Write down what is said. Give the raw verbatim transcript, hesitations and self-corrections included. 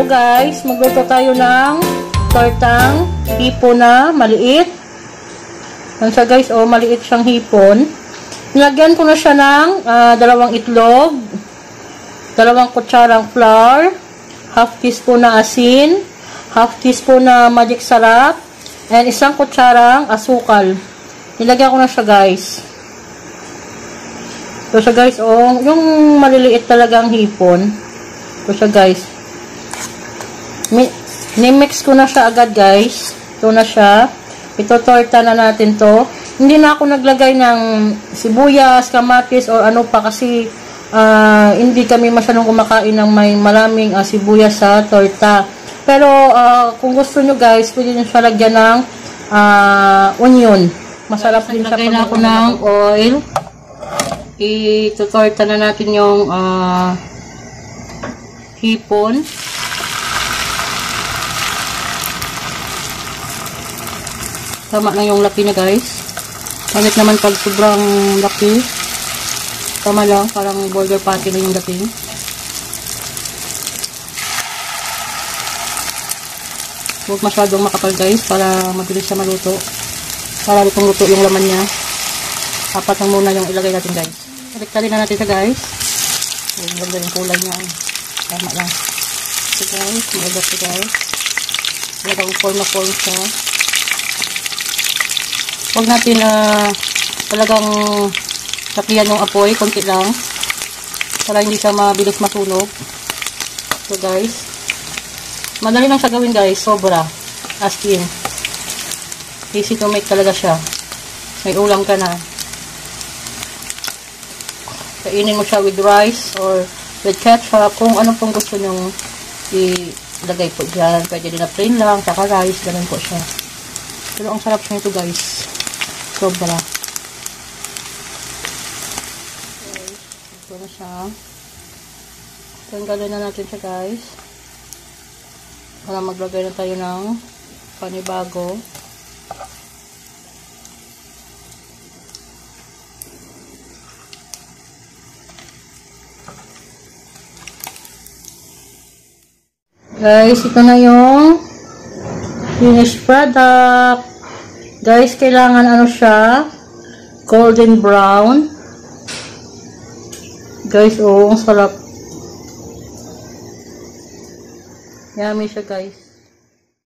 guys, magluto tayo ng tortang hipon na maliit. Yan siya guys, oh, maliit siyang hipon. Nilagyan ko na siya ng uh, dalawang itlog, dalawang kutsarang flour, half teaspoon na asin, half teaspoon na magic sarap, and isang kutsarang asukal. Nilagyan ko na siya guys. Ito siya guys, oh, yung maliliit talagang hipon. Ito siya guys. Ni-mix ko na siya agad guys. Ito na siya. Ito torta na natin to. Hindi na ako naglagay ng sibuyas, kamatis, or ano pa kasi uh, hindi kami masyadong kumakain ng may maraming uh, sibuyas sa torta. Pero uh, kung gusto nyo guys, pwede nyo siya lagyan ng uh, onion. Masarap din siya. Lagay na ako ng oil. Itutorta na natin yung uh, hipon. Tama na yung laki niya guys. Pangit naman pag sobrang laki. Tama lang, parang burger patty na yung dating. Huwag masyadong makapal guys para mabilis siya maluto. Para lutong luto yung laman niya. Apat lang muna yung ilagay natin guys. Balik-tali na natin ito guys. Yung ganda yung kulay niya. Tama lang. Ito guys, mag-agat ito guys. Talagang form na form siya. Huwag natin uh, talagang sakihan yung apoy, konti lang para hindi siya mabilis masunog. So guys, madali lang siya gawin guys, sobra, as in easy to make talaga siya. May ulam ka na, kainin mo siya with rice or with ketchup, kung ano pong gusto nyong ilagay po dyan. Pwede din na plain lang, saka rice, ganun po siya. Pero ang sarap siya ito guys, sobra. Okay, ito na siya. Tanggalin na natin siya guys. Para maglagay na tayo ng panibago. Guys, ito na yung finished product. Guys, kailangan ano siya, golden brown. Guys, oh, ang sarap. Yummy siya guys.